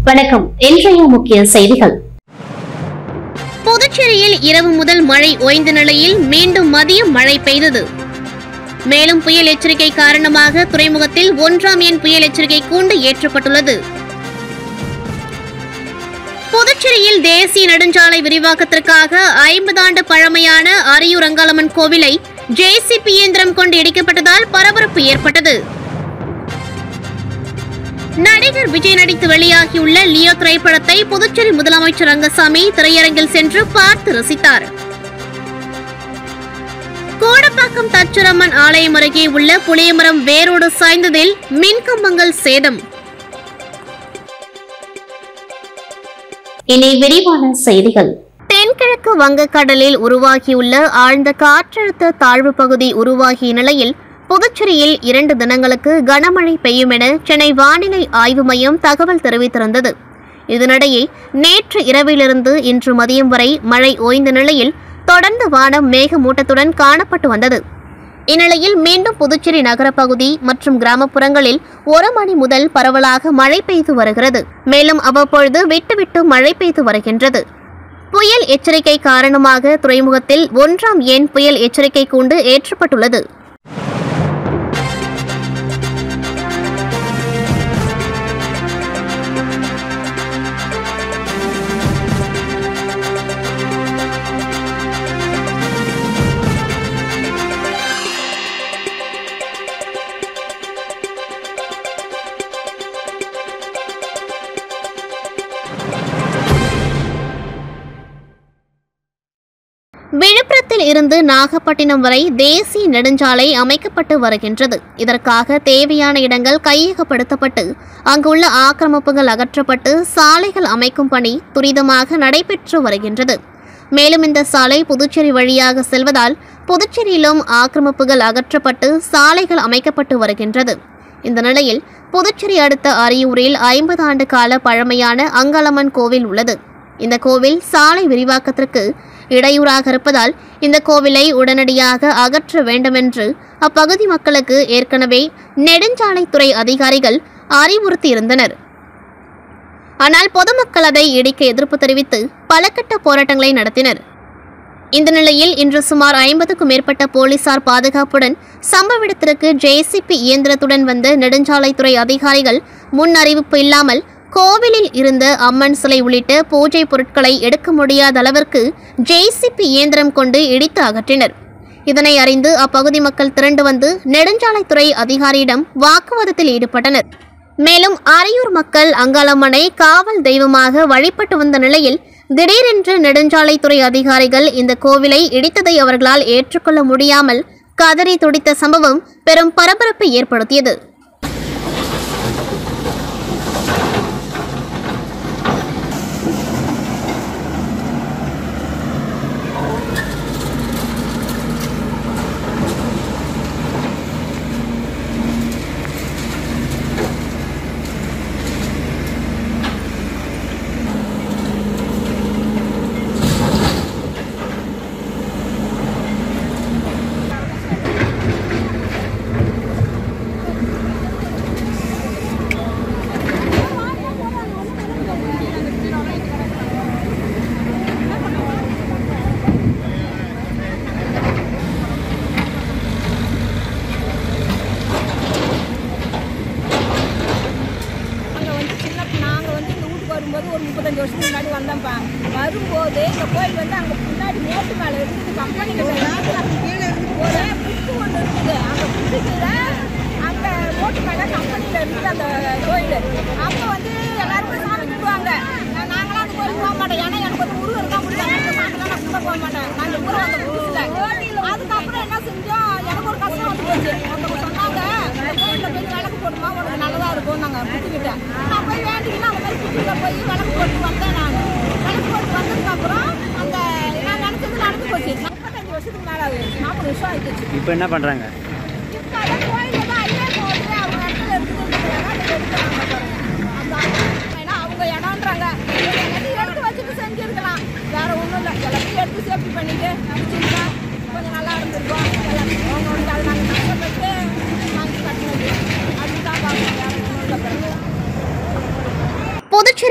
வணக்கம். இன்றைய முக்கிய செய்திகள். புதுச்சேரியில் இரவு முதல் மழை ஓய்ந்த நிலையில் மீண்டும் மதியம் மழை பெய்தது. மேலும் புயல் எச்சரிக்கை காரணமாக துறைமுகத்தில் 1ஆம் எண் புயல் எச்சரிக்கை கூண்டு ஏற்றப்பட்டுள்ளது. புதுச்சேரியில் தேசிய நெடுஞ்சாலை விரிவாக்கத்திற்காக 50 ஆண்டு பழமையான அரியூர் அங்காளம்மன் கோவிலை JCB இயந்திரம் கொண்டு இடிக்கப்பட்டதால் பரபரப்பு ஏற்பட்டது. நடிகர் விஜய் நடித்து வெளியாகியுள்ள லியோ திரைப்படத்தை புதுச்சேரி முதலமைச்சர் ரங்கசாமி திரையரங்கில் சென்று பார்த்து ரசித்தார். கோடப்பாக்கம் தச்சரம்மன் ஆலயம் அருகே உள்ள புளியமரம் வேரோடு சாய்ந்ததில் மின்கம்பங்கள் சேதம். இனி விரிவான செய்திகள். தென்கிழக்கு வங்கக்கடலில் உருவாகியுள்ள ஆழ்ந்த காற்றழுத்த தாழ்வு பகுதி உருவாகிய நிலையில் புதுச்சேரியில் 2 தினங்களுக்கு கனமழை பெய்யும் என சென்னை வானிலை ஆய்வு மையம் தகவல் தெரிவித்திருந்தது. இதனிடையே நேற்று இரவிலிருந்து இன்று மதியம் வரை மழை ஓய்ந்த நிலையில் தொடர்ந்து வானம் மேகமூட்டத்துடன் காணப்பட்டு வந்தது. இந்நிலையில் மீண்டும் புதுச்சேரி நகரப்பகுதி மற்றும் கிராமப்புறங்களில் 1 மணி முதல் பரவலாக மழை பெய்து வருகிறது. மேலும் அவ்வப்பொழுது விட்டுவிட்டு மழை பெய்து வருகின்றது. புயல் எச்சரிக்கை காரணமாக துறைமுகத்தில் 1ஆம் எண் புயல் எச்சரிக்கை கூண்டு ஏற்றப்பட்டுள்ளது. விழுப்புரத்தில் இருந்து நாகப்பட்டினம் வரை தேசிய நெடுஞ்சாலை அமைக்கப்பட்டு வருகின்றது. இதற்காக தேவையான இடங்கள் கையகப்படுத்தப்பட்டு அங்குள்ள ஆக்கிரமிப்புகள் அகற்றப்பட்டு சாலைகள் அமைக்கும் பணி துரிதமாக நடைபெற்று வருகின்றது. மேலும் இந்த சாலை புதுச்சேரி வழியாக செல்வதால் புதுச்சேரியிலும் ஆக்கிரமிப்புகள் அகற்றப்பட்டு சாலைகள் அமைக்கப்பட்டு வருகின்றது. இந்த நிலையில் புதுச்சேரி அடுத்த அரியூரில் 50 ஆண்டு கால பழமையான அங்காளம்மன் கோவில் உள்ளது. இந்த கோவில் சாலை விரிவாக்கத்திற்கு இடையூறாக இருப்பதால் இந்த கோவிலை உடனடியாக அகற்ற வேண்டுமென்று அப்பகுதி மக்களுக்கு ஏற்கனவே நெடுஞ்சாலைத்துறை அதிகாரிகள் அறிவுறுத்தியிருந்தனர். ஆனால் பொதுமக்கள் அதை இடிக்க எதிர்ப்பு தெரிவித்து பல கட்ட போராட்டங்களை நடத்தினர். இந்த நிலையில் இன்று சுமார் 50க்கும் மேற்பட்ட போலீசார் பாதுகாப்புடன் சம்பவ இடத்திற்கு JCB இயந்திரத்துடன் வந்த நெடுஞ்சாலைத்துறை அதிகாரிகள் முன் அறிவிப்பு இல்லாமல் கோவிலில் இருந்த அம்மன் சிலை உள்ளிட்ட பூஜை பொருட்களை எடுக்க முடியாத அளவிற்கு JCB இயந்திரம் கொண்டு இடித்து அகற்றினர். இதனை அறிந்து அப்பகுதி மக்கள் திரண்டு வந்து நெடுஞ்சாலைத்துறை அதிகாரியிடம் வாக்குவாதத்தில் ஈடுபட்டனர். மேலும் அரியூர் மக்கள் அங்காளம்மனை காவல் தெய்வமாக வழிபட்டு வந்த நிலையில் திடீரென்று நெடுஞ்சாலைத்துறை அதிகாரிகள் இந்த கோவிலை இடித்ததை அவர்களால் ஏற்றுக்கொள்ள முடியாமல் கதறி துடித்த சம்பவம் பெரும் பரபரப்பை ஏற்படுத்தியது. ஒரு 35 வருஷத்துக்கு முன்னாடி வந்தோம்ப்பா. வரும்போது இந்த கோயில் வந்து அங்கே முன்னாடி மேட்டு மேலே இருக்குது. கம்பெனியில் ஒரு புட்டு ஒன்று இருக்குது. அந்த புட்டு கீழே அந்த ரோட்டு மேலே கம்பெனியில் இருக்குது அந்த கோயில். அப்போ வந்து எல்லாருமே சாமி கும்பிடுவாங்க. நாங்களாம் அந்த கோயிலுக்கு போக மாட்டோம். ஏன்னா எனக்கு வந்து முருகர் தான் முடியும். அந்த சாமிலாம் நான் கும்பிட போக மாட்டேன். நாங்கள் ஊரை வந்த புதுசில் அதுக்கப்புறம் என்ன செஞ்சோம், எனக்கு ஒரு கஷ்டம் வந்து போச்சு. அவங்க சொன்னாங்க கோயிலில் போய் விளக்கு போடுமா உனக்கு நல்லதாக இருக்கும். நாங்கள் புட்டுக்கிட்டேன் நான் போய் வேண்டிங்கன்னா அந்த மாதிரி புட்டுக்கிட்ட போய் விளக்கு போட்டு வந்தேன். நான் விளக்கு போட்டு வந்ததுக்கப்புறம் அந்த நான் நினச்சது நடந்து போச்சு. 35 வருஷத்துக்கு மேலே ஆகுது. 40 வருஷம் ஆகிடுச்சு. இப்போ என்ன பண்ணுறாங்க? இப்போ அந்த கோயிலில் தான் ஐயா போகுது. அவங்க இடத்துல இருக்குது. ஏன்னா அவங்க இடம்ன்றாங்க. எல்லாத்தையும் எடுத்து வச்சுட்டு செஞ்சுருக்கலாம். வேறு ஒன்றும் இல்லை. எல்லாத்தையும் எடுத்து சேஃப்டி பண்ணிட்டு வச்சுருந்தா கொஞ்சம் நல்லா இருந்திருக்கும். எல்லாத்தையும் அவங்க அதை நாங்கள் கஷ்டப்பட்டு நாங்கள் கட்டினது அதுதான் பார்க்கணும். வேறு ஒன்றும் இல்லை.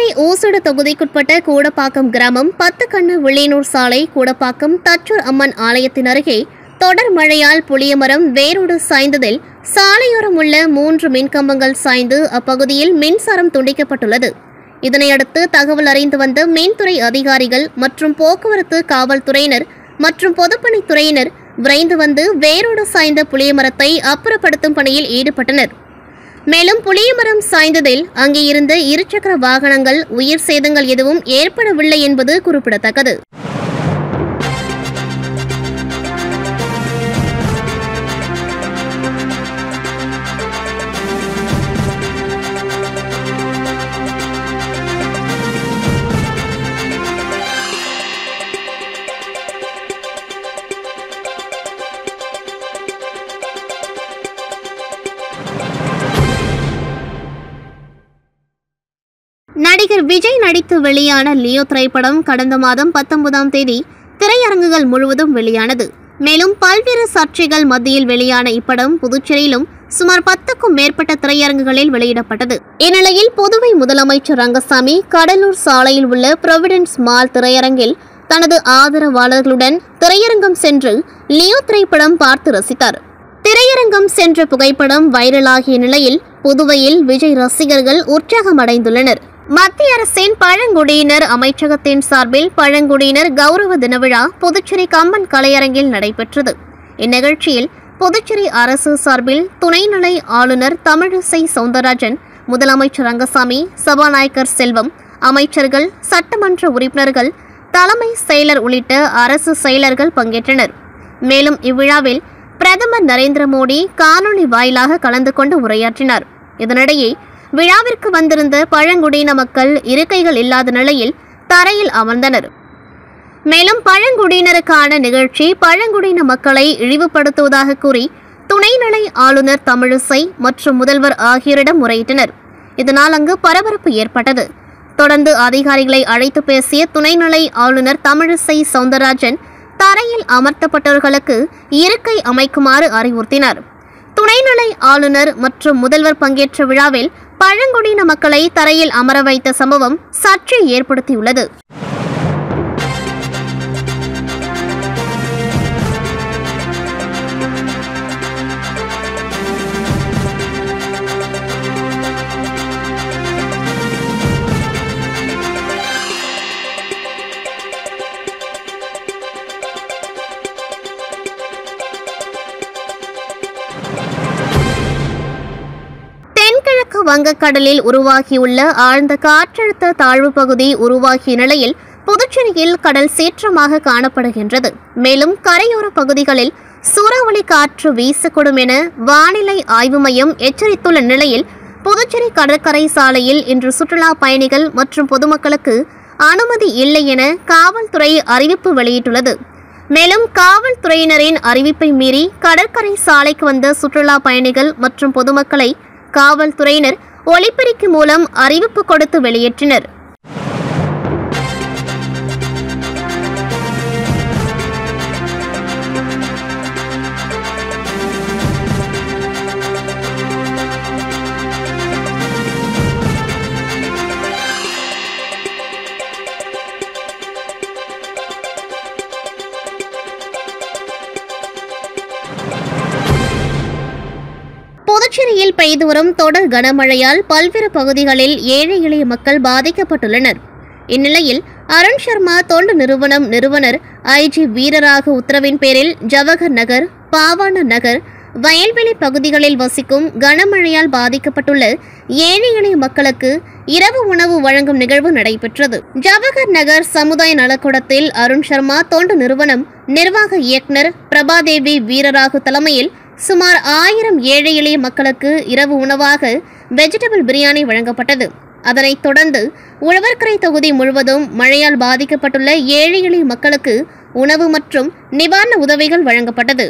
புதுச்சேரி ஊசுடு தொகுதிக்குட்பட்ட கூடப்பாக்கம் கிராமம் 10 கண்ணு வில்லியனூர் சாலை கூடப்பாக்கம் தச்சூர் அம்மன் ஆலயத்தின் அருகே தொடர் மழையால் புளியமரம் வேரோடு சாய்ந்ததில் சாலையோரம் உள்ள 3 மின்கம்பங்கள் சாய்ந்து அப்பகுதியில் மின்சாரம் துண்டிக்கப்பட்டுள்ளது. இதனையடுத்து தகவல் அறிந்து வந்த மின்துறை அதிகாரிகள் மற்றும் போக்குவரத்து காவல்துறையினர் மற்றும் பொதுப்பணித்துறையினர் விரைந்து வந்து வேரோடு சாய்ந்த புளியமரத்தை அப்புறப்படுத்தும் பணியில் ஈடுபட்டனர். மேலும் புளியமரம் சாய்ந்ததில் அங்கே இருந்த இருசக்கர வாகனங்கள் உயிர் சேதங்கள் எதுவும் ஏற்படவில்லை என்பது குறிப்பிடத்தக்கது. நடிகர் விஜய் நடித்து வெளியான லியோ திரைப்படம் கடந்த மாதம் 19ஆம் தேதி திரையரங்குகள் முழுவதும் வெளியானது. மேலும் பல்வேறு சர்ச்சைகள் மத்தியில் வெளியான இப்படம் புதுச்சேரியிலும் சுமார் 10க்கும் மேற்பட்ட திரையரங்குகளில் வெளியிடப்பட்டது. இந்நிலையில் புதுவை முதலமைச்சர் ரங்கசாமி கடலூர் சாலையில் உள்ள புரோவிடன்ஸ் மால் திரையரங்கில் தனது ஆதரவாளர்களுடன் திரையரங்கம் சென்று லியோ திரைப்படம் பார்த்து ரசித்தார். திரையரங்கம் சென்ற புகைப்படம் வைரலாகிய நிலையில் புதுவையில் விஜய் ரசிகர்கள் உற்சாகமடைந்துள்ளனர். மத்திய அரசின் பழங்குடியினர் அமைச்சகத்தின் சார்பில் பழங்குடியினர் கௌரவ தின விழா புதுச்சேரி கம்பன் கலையரங்கில் நடைபெற்றது. இந்நிகழ்ச்சியில் புதுச்சேரி அரசு சார்பில் துணைநிலை ஆளுநர் தமிழிசை சவுந்தரராஜன், முதலமைச்சர் ரங்கசாமி, சபாநாயகர் செல்வம், அமைச்சர்கள், சட்டமன்ற உறுப்பினர்கள், தலைமை செயலர் உள்ளிட்ட அரசு செயலர்கள் பங்கேற்றனர். மேலும் இவ்விழாவில் பிரதமர் நரேந்திர மோடி காணொலி வாயிலாக கலந்து கொண்டு உரையாற்றினார். இதனிடையே விழாவிற்கு வந்திருந்த பழங்குடியின மக்கள் இருக்கைகள் இல்லாத நிலையில் தரையில் அமர்ந்தனர். மேலும் பழங்குடியினருக்கான நிகழ்ச்சி பழங்குடியின மக்களை இழிவுபடுத்துவதாக கூறி துணைநிலை ஆளுநர் தமிழிசை மற்றும் முதல்வர் ஆகியோரிடம் முறையிட்டனர். இதனால் அங்கு பரபரப்பு ஏற்பட்டது. தொடர்ந்து அதிகாரிகளை அழைத்து பேசிய துணைநிலை ஆளுநர் தமிழிசை சவுந்தரராஜன் தரையில் அமர்த்தப்பட்டவர்களுக்கு இருக்கை அமைக்குமாறு அறிவுறுத்தினார். துணைநிலை ஆளுநர் மற்றும் முதல்வர் பங்கேற்ற விழாவில் பழங்குடியின மக்களை தரையில் அமர வைத்த சம்பவம் சர்ச்சை ஏற்படுத்தியுள்ளது. வங்கக்கடலில் உருவாகியுள்ள ஆழ்ந்த காற்றழுத்த தாழ்வு பகுதி உருவாகிய நிலையில் புதுச்சேரியில் கடல் சீற்றமாக காணப்படுகின்றது. மேலும் கரையோர பகுதிகளில் சூறாவளி காற்று வீசக்கூடும் என வானிலை ஆய்வு மையம் எச்சரித்துள்ள நிலையில் புதுச்சேரி கடற்கரை சாலையில் இன்று சுற்றுலா பயணிகள் மற்றும் பொதுமக்களுக்கு அனுமதி இல்லை என காவல்துறை அறிவிப்பு வெளியிட்டுள்ளது. மேலும் காவல்துறையினரின் அறிவிப்பை மீறி கடற்கரை சாலைக்கு வந்த சுற்றுலா பயணிகள் மற்றும் பொதுமக்களை காவல்துறையினர் ஒலிபெருக்கி மூலம் அறிவிப்பு கொடுத்து வெளியேற்றினர். புதுச்சேரியில் பெய்து வரும் தொடர் கனமழையால் பல்வேறு பகுதிகளில் ஏழை எளிய மக்கள் பாதிக்கப்பட்டுள்ளனர். இந்நிலையில் அருண் சர்மா தொண்டு நிறுவனர் ஐஜி வீரராக உத்தரவின் பேரில் ஜவஹர் நகர், பாவான நகர், வயல்வெளி பகுதிகளில் வசிக்கும் கனமழையால் பாதிக்கப்பட்டுள்ள ஏழை எளிய மக்களுக்கு இரவு உணவு வழங்கும் நிகழ்வு நடைபெற்றது. ஜவஹர் நகர் சமுதாய நலக்கூடத்தில் அருண் சர்மா தொண்டு நிறுவனம் நிர்வாக இயக்குனர் பிரபாதேவி வீரராகு தலைமையில் சுமார் 1000 ஏழை எளிய மக்களுக்கு இரவு உணவாக வெஜிடபிள் பிரியாணி வழங்கப்பட்டது. அதனைத் தொடர்ந்து உழவர்கரை தொகுதி முழுவதும் மழையால் பாதிக்கப்பட்டுள்ள ஏழை எளிய மக்களுக்கு உணவு மற்றும் நிவாரண உதவிகள் வழங்கப்பட்டது.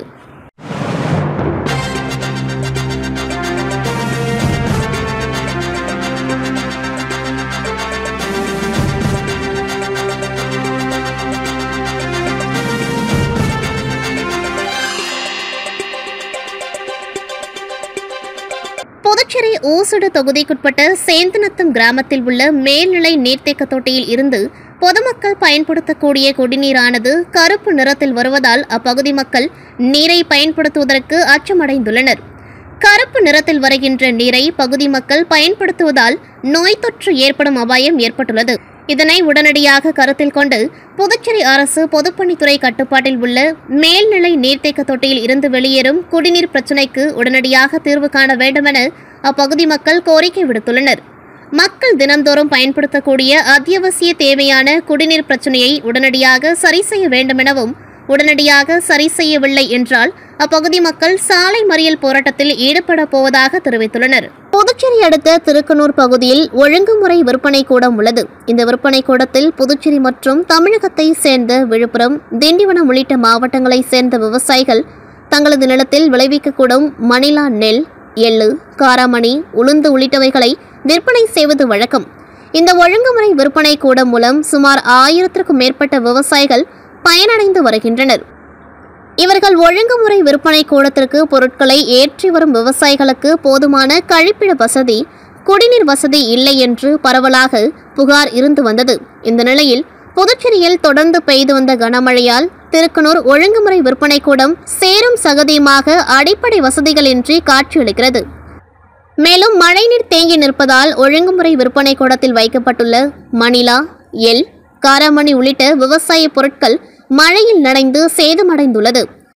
புதுச்சேரி ஊசுடு தொகுதிக்குட்பட்ட சேந்தநத்தம் கிராமத்தில் உள்ள மேல்நிலை நீர்த்தேக்க தொட்டியில் இருந்து பொதுமக்கள் பயன்படுத்தக்கூடிய குடிநீரானது கருப்பு நிறத்தில் வருவதால் அப்பகுதி மக்கள் நீரை பயன்படுத்துவதற்கு அச்சமடைந்துள்ளனர். கருப்பு நிறத்தில் வருகின்ற நீரை பகுதி மக்கள் பயன்படுத்துவதால் நோய் தொற்று ஏற்படும் அபாயம் ஏற்பட்டுள்ளது. இதனை உடனடியாக கருத்தில் கொண்டு புதுச்சேரி அரசு பொதுப்பணித்துறை கட்டுப்பாட்டில் உள்ள மேல்நிலை நீர்த்தேக்க தொட்டியில் இருந்து வெளியேறும் குடிநீர் பிரச்சினைக்கு உடனடியாக தீர்வு காண வேண்டுமென அப்பகுதி மக்கள் கோரிக்கை விடுத்துள்ளனர். மக்கள் தினந்தோறும் பயன்படுத்தக்கூடிய அத்தியாவசிய தேவையான குடிநீர் பிரச்சினையை உடனடியாக சரி செய்ய வேண்டுமெனவும், உடனடியாக சரி செய்யவில்லை என்றால் அப்பகுதி மக்கள் சாலை மறியல் போராட்டத்தில் ஈடுபட போவதாக தெரிவித்துள்ளனர். புதுச்சேரி அடுத்த திருக்கனூர் பகுதியில் ஒழுங்குமுறை விற்பனை கூடம் உள்ளது. இந்த விற்பனை கூடத்தில் புதுச்சேரி மற்றும் தமிழகத்தை சேர்ந்த விழுப்புரம், திண்டிவனம் உள்ளிட்ட மாவட்டங்களை சேர்ந்த விவசாயிகள் தங்களது நிலத்தில் விளைவிக்கக்கூடும் மணிலா நெல், எள்ளு, காராமணி, உளுந்து உள்ளிட்டவைகளை விற்பனை செய்வது வழக்கம். இந்த ஒழுங்குமுறை விற்பனை கூடம் மூலம் சுமார் 1000க்கும் மேற்பட்ட விவசாயிகள் பயனடைந்து வருகின்றனர். இவர்கள் ஒழுங்குமுறை விற்பனை கூடத்திற்கு பொருட்களை ஏற்றி வரும் விவசாயிகளுக்கு போதுமான கழிப்பிட வசதி, குடிநீர் வசதி இல்லை என்று பரவலாக புகார் இருந்து வந்தது. இந்த நிலையில் புதுச்சேரியில் தொடர்ந்து பெய்து வந்த கனமழையால் திருக்கனூர் ஒழுங்குமுறை விற்பனை கூடம் சேரும் சகதியுமாக அடிப்படை வசதிகளின்றி காட்சியளிக்கிறது. மேலும் மழைநீர் தேங்கி நிற்பதால் ஒழுங்குமுறை விற்பனை கூடத்தில் வைக்கப்பட்டுள்ள மணிலா, எள், காராமணி உள்ளிட்ட விவசாய பொருட்கள் மழையில் நனைந்து சேதமடைந்துள்ளது.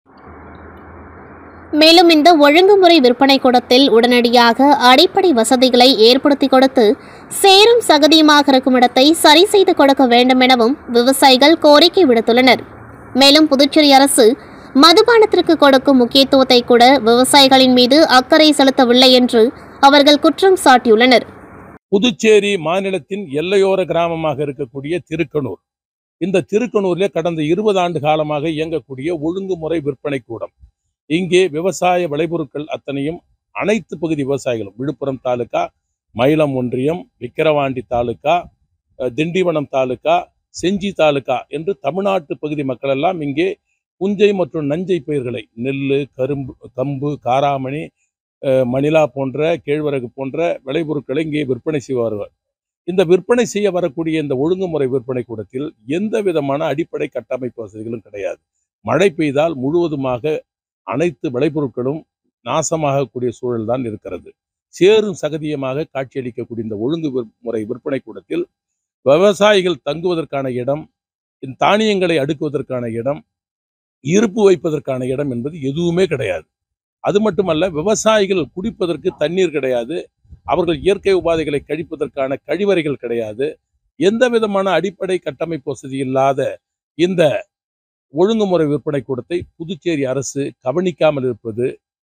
மேலும் இந்த ஒழுங்குமுறை விற்பனை கூடத்தில் உடனடியாக அடிப்படை வசதிகளை ஏற்படுத்தி கொடுத்து சேரும் சகதியுமாக இருக்கும் இடத்தை சரி செய்து கொடுக்க வேண்டும் எனவும் விவசாயிகள் கோரிக்கை விடுத்துள்ளனர். மேலும் புதுச்சேரி அரசு மதுபானத்திற்கு கொடுக்கும் முக்கியத்துவத்தை கூட விவசாயிகளின் மீது அக்கறை செலுத்தவில்லை என்று அவர்கள் குற்றம் சாட்டியுள்ளனர். புதுச்சேரி மாநிலத்தின் எல்லையோர கிராமமாக இருக்கக்கூடிய திருக்கனூர், இந்த திருக்கனூரிலே கடந்த 20 ஆண்டு காலமாக இயங்கக்கூடிய ஒழுங்குமுறை விற்பனை கூடம். இங்கே விவசாய விளைபொருட்கள் அத்தனையும் அனைத்து பகுதி விவசாயிகளும், விழுப்புரம் தாலுகா, மயிலம் ஒன்றியம், விக்கிரவாண்டி தாலுகா, திண்டிவனம் தாலுகா, செஞ்சி தாலுகா என்று தமிழ்நாட்டு பகுதி மக்கள் எல்லாம் இங்கே புஞ்சை மற்றும் நஞ்சை பயிர்களை, நெல், கம்பு, காராமணி, மணிலா போன்ற, கேழ்வரகு போன்ற விளைபொருட்களை இங்கே விற்பனை செய்வார்கள். இந்த விற்பனை செய்ய வரக்கூடிய இந்த ஒழுங்குமுறை விற்பனை கூடத்தில் எந்த விதமான அடிப்படை கட்டமைப்பு வசதிகளும் கிடையாது. மழை பெய்தால் முழுவதுமாக அனைத்து விளைபொருட்களும் நாசமாகக்கூடிய சூழல் தான் இருக்கிறது. சேரும் சகதியமாக காட்சியளிக்கக்கூடிய இந்த ஒழுங்குமுறை விற்பனை கூடத்தில் விவசாயிகள் தங்குவதற்கான இடம், தானியங்களை அடுக்குவதற்கான இடம், இருப்பு வைப்பதற்கான இடம் என்பது எதுவுமே கிடையாது. அது மட்டுமல்ல, விவசாயிகள் குடிப்பதற்கு தண்ணீர் கிடையாது. அவர்கள் இயற்கை உபாதைகளை கழிப்பதற்கான கழிவறைகள் கிடையாது. எந்த விதமான அடிப்படை கட்டமைப்பு வசதி இல்லாத இந்த ஒழுங்குமுறை விற்பனை கூடத்தை புதுச்சேரி அரசு கவனிக்காமல் இருப்பது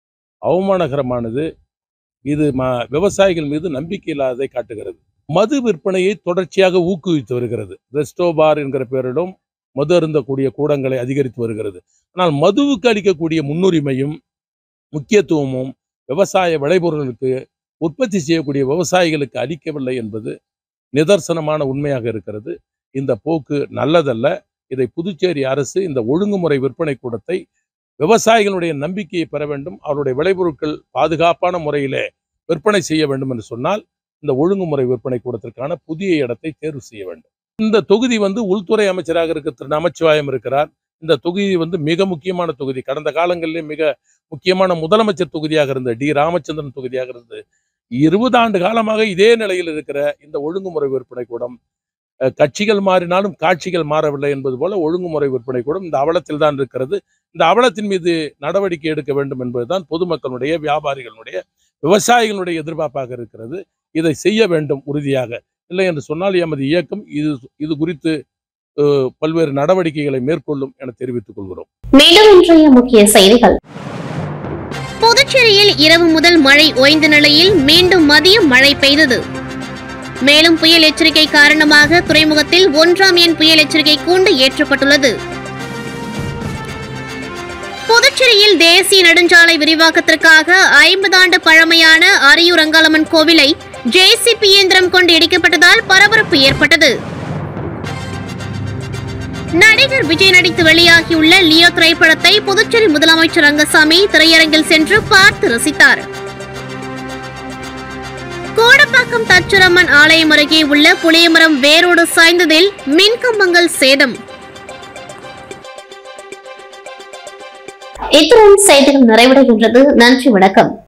அவமானகரமானது. இது விவசாயிகள் மீது நம்பிக்கை இல்லாததை காட்டுகிறது. மது விற்பனையை தொடர்ச்சியாக ஊக்குவித்து வருகிறது. ரெஸ்டோபார் என்கிற பெயரிலும் மது அருந்தக்கூடிய கூடங்களை அதிகரித்து வருகிறது. ஆனால் மதுவுக்கு அளிக்கக்கூடிய முன்னுரிமையும் முக்கியத்துவமும் விவசாய விளைபொருளுக்கு உற்பத்தி செய்யக்கூடிய விவசாயிகளுக்கு அளிக்கவில்லை என்பது நிதர்சனமான உண்மையாக இருக்கிறது. இந்த போக்கு நல்லதல்ல. இதை புதுச்சேரி அரசு இந்த ஒழுங்குமுறை விற்பனை கூடத்தை விவசாயிகளுடைய நம்பிக்கையை பெற வேண்டும், அவருடைய விளைபொருட்கள் பாதுகாப்பான முறையிலே விற்பனை செய்ய வேண்டும் என்று சொன்னால் இந்த ஒழுங்குமுறை விற்பனை கூடத்திற்கான புதிய இடத்தை தேர்வு செய்ய வேண்டும். இந்த தொகுதி உள்துறை அமைச்சராக இருக்க திரு நமச்சிவாயம் இருக்கிறார். இந்த தொகுதி மிக முக்கியமான தொகுதி. கடந்த காலங்களிலே மிக முக்கியமான முதலமைச்சர் தொகுதியாக இருந்தது, டி ராமச்சந்திரன் தொகுதியாக இருந்தது. 20 ஆண்டு காலமாக இதே நிலையில் இருக்கிற இந்த ஒழுங்குமுறை விற்பனை கூடம் கட்சிகள் மாறினாலும் காட்சிகள் மாறவில்லை என்பது போல ஒழுங்குமுறை விற்பனை கூடம் இந்த அவலத்தில் தான் இருக்கிறது. இந்த அவலத்தின் மீது நடவடிக்கை எடுக்க வேண்டும் என்பதுதான் பொதுமக்களுடைய, வியாபாரிகளுடைய, விவசாயிகளுடைய எதிர்பார்ப்பாக இருக்கிறது. இதை செய்ய வேண்டும் உறுதியாக. இல்லை என்று சொன்னால் எமது இயக்கம் இது குறித்து பல்வேறு நடவடிக்கைகளை மேற்கொள்ளும் என தெரிவித்துக் கொள்கிறோம். மேலும் இன்றைய முக்கிய செய்திகள். புதுச்சேரியில் இரவு முதல் மழை ஓய்ந்த நிலையில் மீண்டும் மதியம் மழை பெய்தது. மேலும் புயல் எச்சரிக்கை காரணமாக துறைமுகத்தில் 1ஆம் எண் புயல் எச்சரிக்கை கூண்டு ஏற்றப்பட்டுள்ளது. புதுச்சேரியில் தேசிய நெடுஞ்சாலை விரிவாக்கத்திற்காக 50 ஆண்டு பழமையான அரியூர் அங்காளம்மன் கோவிலை JCB இயந்திரம் கொண்டு இடிக்கப்பட்டதால் பரபரப்பு ஏற்பட்டது. நடிகர் விஜய் நடித்து வெளியாகியுள்ள லியோ திரைப்படத்தை புதுச்சேரி முதலமைச்சர் ரங்கசாமி திரையரங்கில் சென்று பார்த்து ரசித்தார். கொளப்பாக்கம் தச்சுரம்மன் ஆலயம் அருகே உள்ள புளியமரம் வேரோடு சாய்ந்ததில் மின்கம்பங்கள் சேதம். இத்துடன் செய்திகள் நிறைவடைகின்றது. நன்றி, வணக்கம்.